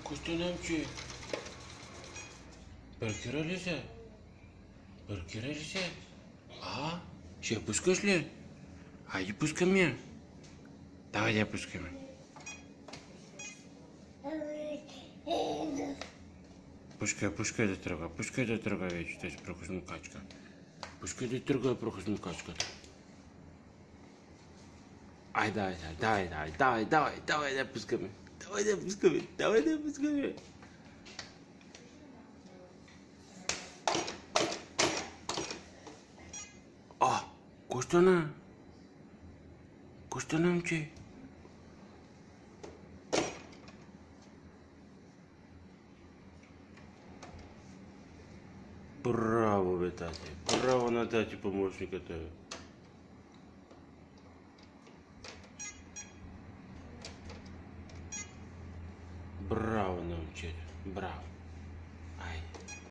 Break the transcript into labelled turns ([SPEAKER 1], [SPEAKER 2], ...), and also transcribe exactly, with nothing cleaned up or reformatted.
[SPEAKER 1] Костя Немче, паркира ли се? Паркира ли се? А, ще я пускаш ли? Хайде, пускам я. Давай да я пускаме. Пускай, пускай да тръгва, пускай да тръгва вече тази прахосмокачка. Пускай да тръгва прахосмокачката. Ай, давай, давай, давай, давай, давай, давай да я пускаме. Давай да я пускаме, давай да я пускаме. А, Костяна. Костя Немче. Браво, бе, тати. Браво на тати помощниката. Браво, момчето. Браво.